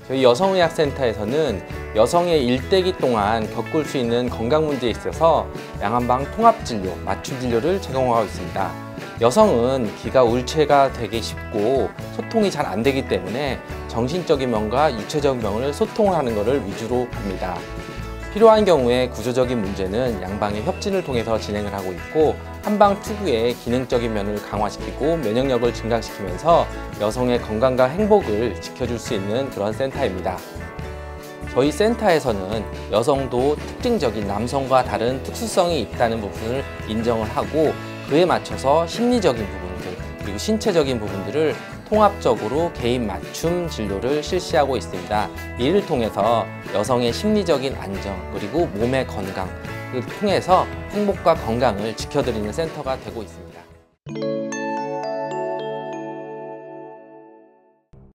저희 여성의학센터에서는 여성의 일대기 동안 겪을 수 있는 건강 문제에 있어서 양한방 통합진료, 맞춤진료를 제공하고 있습니다. 여성은 기가 우울체가 되기 쉽고 소통이 잘 안 되기 때문에 정신적인 면과 육체적인 면을 소통을 하는 것을 위주로 합니다. 필요한 경우에 구조적인 문제는 양방의 협진을 통해서 진행을 하고 있고, 한방 특유의 기능적인 면을 강화시키고 면역력을 증강시키면서 여성의 건강과 행복을 지켜줄 수 있는 그런 센터입니다. 저희 센터에서는 여성도 특징적인 남성과 다른 특수성이 있다는 부분을 인정을 하고, 그에 맞춰서 심리적인 부분들 그리고 신체적인 부분들을 통합적으로 개인 맞춤 진료를 실시하고 있습니다. 이를 통해서 여성의 심리적인 안정 그리고 몸의 건강을 통해서 행복과 건강을 지켜드리는 센터가 되고 있습니다.